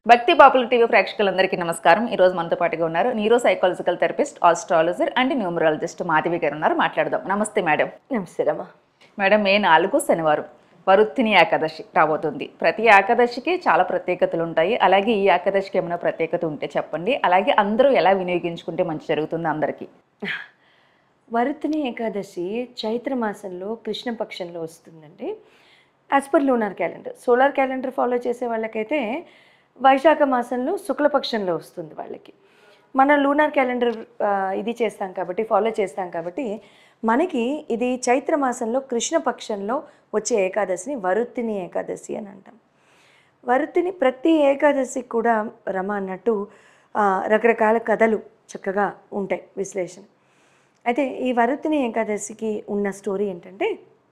భక్తి popular TV ప్రేక్షకులందరికీ నమస్కారం. ఈ రోజు మనతో పాటుగా ఉన్నారు neuro psychological therapist, astrologer and numerologist Madhavi garu ఉన్నారు. మాట్లాడదాం. నమస్తే మేడం. నమస్తే రమ్మా. మేడం, మే 4 శనివారం వరుత్తిని ఏకాదశి రాబోతుంది. ప్రతి ఏకాదశికి చాలా ప్రత్యేకతలు ఉంటాయి. అలాగే ఈ ఏకాదశికి ఏమైనా ప్రత్యేకత ఉంటే చెప్పండి. అలాగే అందరూ ఎలా వినియోగించుకుంటే మంచి జరుగుతుంది అందరికీ? వరుత్తిని ఏకాదశి చైత్ర మాసంలో కృష్ణపక్షంలో వస్తుందండి. As per lunar calendar. Solar calendar follow చేసే వాళ్ళకైతే వైశాఖ మాసంలో శుక్లపక్షంలో వస్తుంది వాళ్ళకి. మన లూనార్ క్యాలెండర్ ఇది చేస్తాం కాబట్టి, ఫాలో చేస్తాం కాబట్టి మనకి ఇది చైత్ర మాసంలో కృష్ణపక్షంలో వచ్చే ఏకాదశిని వరుత్తిని ఏకాదశి అని అంటాం. వరుత్తిని ప్రతి ఏకాదశికి కూడా రమ అన్నట్టు రకరకాల కథలు చక్కగా ఉంటాయి, విశ్లేషణ. అయితే ఈ వరుత్తిని ఏకాదశికి ఉన్న స్టోరీ ఏంటంటే,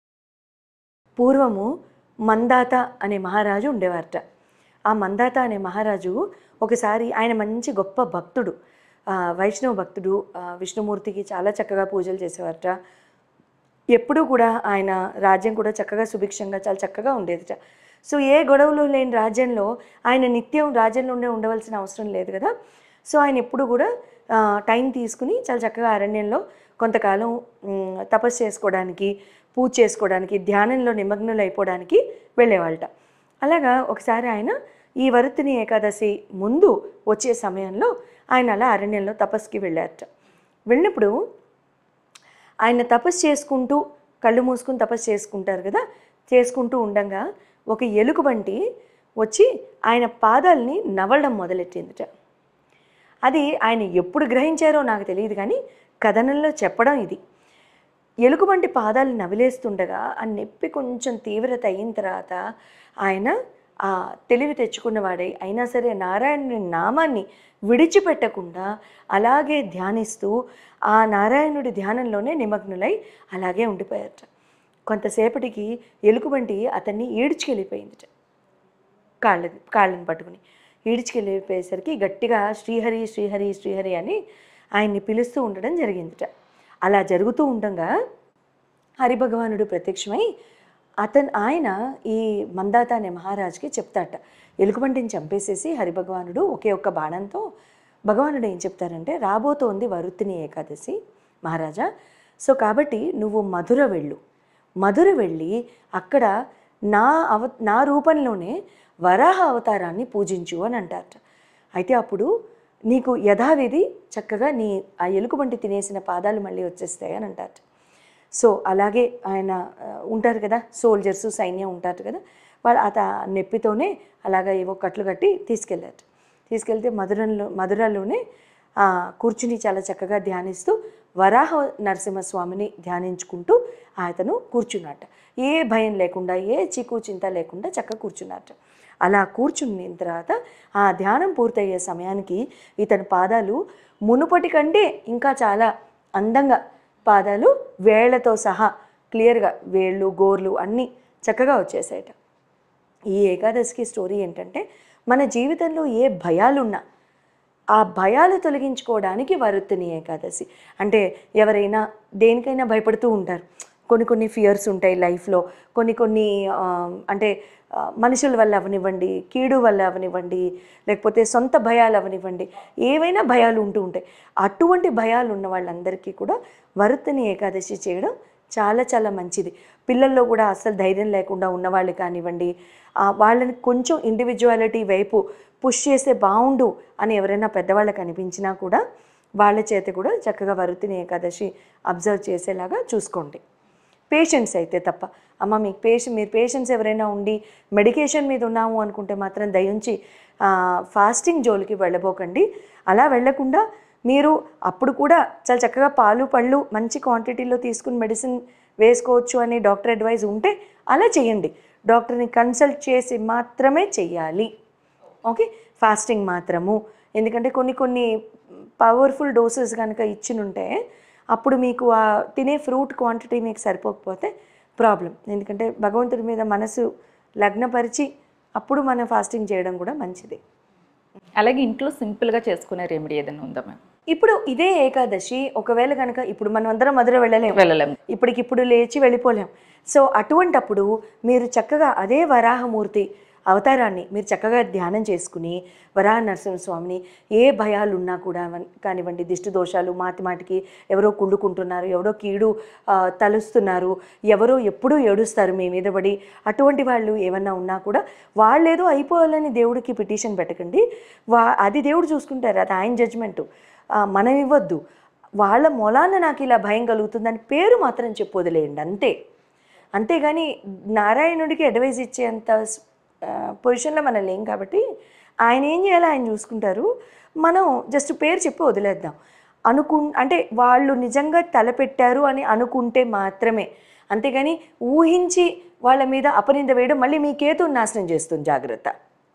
పూర్వము మందాత అనే మహారాజు ఉండేవారట. ఆ మందాత అనే మహారాజు ఒకసారి, ఆయన మంచి గొప్ప భక్తుడు, వైష్ణవ భక్తుడు, విష్ణుమూర్తికి చాలా చక్కగా పూజలు చేసేవారట. ఎప్పుడూ కూడా ఆయన రాజ్యం కూడా చక్కగా సుభిక్షంగా చాలా చక్కగా ఉండేదిట. సో ఏ గొడవలు లేని రాజ్యంలో ఆయన నిత్యం రాజ్యంలోనే ఉండవలసిన అవసరం లేదు కదా. సో ఆయన ఎప్పుడు కూడా టైం తీసుకుని చాలా చక్కగా అరణ్యంలో కొంతకాలం తపస్సు చేసుకోవడానికి, పూజ చేసుకోవడానికి, ధ్యానంలో నిమగ్నులు అయిపోవడానికి వెళ్ళేవాళ్ళట. అలాగా ఒకసారి ఆయన ఈ వరుత్తిని ఏకాదశి ముందు వచ్చే సమయంలో ఆయన అలా అరణ్యంలో తపస్సుకి వెళ్ళారట. వెళ్ళినప్పుడు ఆయన తపస్సు చేసుకుంటూ, కళ్ళు మూసుకుని తపస్సు చేసుకుంటారు కదా, చేసుకుంటూ ఉండగా ఒక ఎలుగుబంటి వచ్చి ఆయన పాదాలని నవ్వడం మొదలెట్టిందిట. అది ఆయన ఎప్పుడు గ్రహించారో నాకు తెలియదు, కానీ కథనంలో చెప్పడం ఇది. ఎలుగుబంటి పాదాలు నవిలేస్తుండగా ఆ నొప్పి కొంచెం తీవ్రత అయిన తర్వాత ఆయన ఆ తెలివి తెచ్చుకున్నవాడై అయినా సరే నారాయణుని నామాన్ని విడిచిపెట్టకుండా అలాగే ధ్యానిస్తూ ఆ నారాయణుడి ధ్యానంలోనే నిమగ్నులై అలాగే ఉండిపోయారట. కొంతసేపటికి ఎలుగుబంటి అతన్ని ఈడ్చుకెళ్ళిపోయిందిట. కాళ్ళని పట్టుకుని ఈడ్చుకెళ్ళిపోయేసరికి గట్టిగా శ్రీహరి శ్రీహరి శ్రీహరి అని ఆయన్ని పిలుస్తూ ఉండడం జరిగిందిట. అలా జరుగుతూ ఉండగా హరిభగవానుడు ప్రత్యక్షమై ఆయన ఈ మందాత అనే మహారాజుకి చెప్తాట. ఎలుగుబంటిని చంపేసేసి హరిభగవానుడు ఒకే ఒక్క బాణంతో, భగవానుడు ఏం చెప్తారంటే, రాబోతోంది వరుత్తిని ఏకాదశి మహారాజా, సో కాబట్టి నువ్వు మధుర వెళ్ళి అక్కడ నా రూపంలోనే వరాహ అవతారాన్ని పూజించు అని అంటారట. అయితే అప్పుడు నీకు యథావిధి చక్కగా ఆ ఎలుగుబంటి తినేసిన పాదాలు మళ్ళీ వచ్చేస్తాయి అని అంటారట. సో అలాగే ఆయన ఉంటారు కదా, సోల్జర్స్, సైన్యం ఉంటారు కదా, వాళ్ళు నొప్పితోనే అలాగా ఏవో కట్లు కట్టి తీసుకెళ్తే మధురలోనే కూర్చుని చాలా చక్కగా ధ్యానిస్తూ వరాహ నరసింహస్వామిని ధ్యానించుకుంటూ అతను కూర్చున్నట్ట. ఏ భయం లేకుండా, ఏ చీకు చింత లేకుండా చక్కగా కూర్చున్నట్ట. అలా కూర్చున్న తర్వాత ఆ ధ్యానం పూర్తయ్యే సమయానికి ఇతని పాదాలు మునుపటి కంటే ఇంకా చాలా అందంగా, పాదాలు వేళ్లతో సహా క్లియర్గా వేళ్ళు, గోర్లు అన్నీ చక్కగా వచ్చేసాయట. ఈ ఏకాదశికి స్టోరీ ఏంటంటే, మన జీవితంలో ఏ భయాలున్నా ఆ భయాలు తొలగించుకోవడానికి వరుత్తిని ఏకాదశి. అంటే ఎవరైనా దేనికైనా భయపడుతూ ఉంటారు. కొన్ని ఫియర్స్ ఉంటాయి లైఫ్లో, కొన్ని అంటే మనుషుల వల్ల అవనివ్వండి, కీడు వల్ల అవనివ్వండి, లేకపోతే సొంత భయాలు అవనివ్వండి, ఏవైనా భయాలు ఉంటూ ఉంటాయి. అటువంటి భయాలు ఉన్న వాళ్ళందరికీ కూడా వరుత్తిని ఏకాదశి చేయడం చాలా చాలా మంచిది. పిల్లల్లో కూడా అస్సలు ధైర్యం లేకుండా ఉన్నవాళ్ళు కానివ్వండి, వాళ్ళని కొంచెం ఇండివిజువాలిటీ వైపు పుష్ చేస్తే బాగుండు అని ఎవరైనా పెద్దవాళ్ళకి అనిపించినా కూడా వాళ్ళ చేత కూడా చక్కగా వరుత్తిని ఏకాదశి అబ్జర్వ్ చేసేలాగా చూసుకోండి. పేషెంట్స్ అయితే తప్ప, అమ్మ మీరు పేషెంట్స్ ఎవరైనా ఉండి మెడికేషన్ మీద ఉన్నాము అనుకుంటే మాత్రం దయించి ఫాస్టింగ్ జోలికి వెళ్ళబోకండి. అలా వెళ్ళకుండా మీరు అప్పుడు కూడా చాలా చక్కగా పాలు పళ్ళు మంచి క్వాంటిటీలో తీసుకుని మెడిసిన్ వేసుకోవచ్చు అని డాక్టర్ అడ్వైజ్ ఉంటే అలా చేయండి. డాక్టర్ని కన్సల్ట్ చేసి మాత్రమే చెయ్యాలి. ఓకే, ఫాస్టింగ్ మాత్రము. ఎందుకంటే కొన్ని పవర్ఫుల్ డోసెస్ కనుక ఇచ్చినుంటే అప్పుడు మీకు ఆ తినే ఫ్రూట్ క్వాంటిటీ మీకు సరిపోకపోతే ప్రాబ్లం. ఎందుకంటే భగవంతుడి మీద మనసు లగ్నపరిచి అప్పుడు మనం ఫాస్టింగ్ చేయడం కూడా మంచిది. అలాగే ఇంట్లో సింపుల్గా చేసుకునే రెమెడీ ఏదైనా ఉందా మ్యామ్? ఇప్పుడు ఇదే ఏకాదశి ఒకవేళ కనుక, ఇప్పుడు మనం అందరం మధుర వెళ్ళలేము, ఇప్పటికిప్పుడు లేచి వెళ్ళిపోలేం. సో అటువంటప్పుడు మీరు చక్కగా అదే వరాహమూర్తి అవతారాన్ని మీరు చక్కగా ధ్యానం చేసుకుని వరాహ నరసింహస్వామిని ఏ భయాలు ఉన్నా కూడా కానివ్వండి, దిష్టి దోషాలు, మాటికి ఎవరో కుళ్ళుకుంటున్నారు, ఎవరో కీడు తలుస్తున్నారు, ఎవరో ఎప్పుడూ ఏడుస్తారు మీ మీద పడి, అటువంటి వాళ్ళు ఏమన్నా ఉన్నా కూడా వాళ్ళేదో అయిపోవాలని దేవుడికి పిటిషన్ పెట్టకండి. అది దేవుడు చూసుకుంటారు, అది ఆయన జడ్జ్మెంటు, మనం ఇవ్వద్దు. వాళ్ళ మూలాన నాకు ఇలా భయం కలుగుతుందని పేరు మాత్రం చెప్పు వదిలేయండి, అంతేగాని నారాయణుడికి అడ్వైజ్ ఇచ్చేంత పొజిషన్లో మనం లేం కాబట్టి ఆయన ఏం చేయాలో ఆయన చూసుకుంటారు. మనం జస్ట్ పేరు చెప్పి వదిలేద్దాం. అంటే వాళ్ళు నిజంగా తలపెట్టారు అని అనుకుంటే మాత్రమే, అంతేగాని ఊహించి వాళ్ళ మీద అపనింద వేయడం మళ్ళీ మీ కేతుని నాశనం చేస్తుంది, జాగ్రత్త.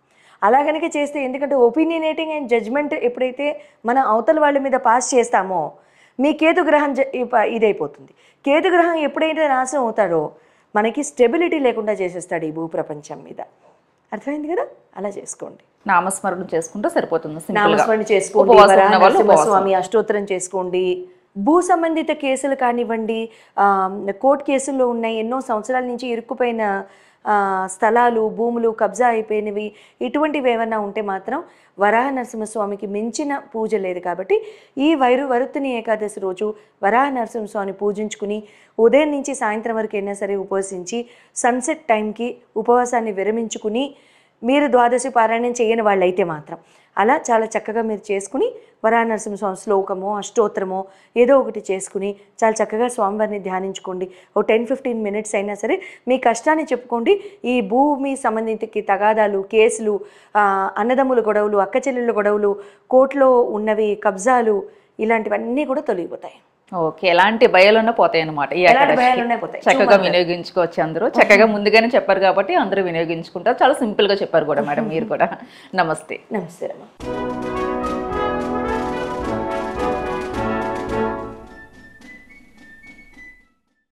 అలా కనుక చేస్తే, ఎందుకంటే ఒపీనియనేటింగ్ అండ్ జడ్జ్మెంట్ ఎప్పుడైతే మనం అవతల వాళ్ళ మీద పాస్ చేస్తామో మీ కేతుగ్రహం ఇదైపోతుంది. కేతుగ్రహం ఎప్పుడైతే నాశనం అవుతాడో మనకి స్టెబిలిటీ లేకుండా చేసేస్తాడు ఈ భూప్రపంచం మీద. అర్థమైంది కదా? అలా చేసుకోండి. నామస్మరణ చేసుకుంటే సరిపోతుంది. నామస్మరణ చేసుకోండి, నరసింహస్వామి అష్టోత్తరం చేసుకోండి. భూ సంబంధిత కేసులు కానివ్వండి, కోర్టు కేసుల్లో ఉన్నాయి, ఎన్నో సంవత్సరాల నుంచి ఇరుక్కుపోయిన స్థలాలు, భూములు కబ్జా అయిపోయినవి, ఇటువంటివి ఏమన్నా ఉంటే మాత్రం వరాహ నరసింహస్వామికి మించిన పూజ లేదు. కాబట్టి ఈ వరుత్తిని ఏకాదశి రోజు వరాహ నరసింహస్వామిని పూజించుకుని ఉదయం నుంచి సాయంత్రం వరకు అయినా సరే ఉపవసించి సన్సెట్ టైంకి ఉపవాసాన్ని విరమించుకుని మీరు ద్వాదశి పారాయణం చేయని వాళ్ళైతే మాత్రం అలా చాలా చక్కగా మీరు చేసుకుని వరాహ నరసింహస్వామి శ్లోకమో అష్టోత్తరమో ఏదో ఒకటి చేసుకుని చాలా చక్కగా స్వామివారిని ధ్యానించుకోండి. ఓ 10-15 మినిట్స్ అయినా సరే మీ కష్టాన్ని చెప్పుకోండి. ఈ భూమి సంబంధిత తగాదాలు, కేసులు, అన్నదమ్ముల గొడవలు, అక్క చెల్లెళ్ళ గొడవలు, కోర్టులో ఉన్నవి, కబ్జాలు, ఇలాంటివన్నీ కూడా తొలగిపోతాయి. ఓకే, ఎలాంటి భయాలున్నా పోతాయి అన్నమాట. ఈ చక్కగా వినియోగించుకోవచ్చు. అందరూ చక్కగా ముందుగానే చెప్పారు కాబట్టి అందరూ వినియోగించుకుంటారు. చాలా సింపుల్ గా చెప్పారు కూడా మేడం మీరు కూడా. నమస్తే. నమస్తే రమ్మ.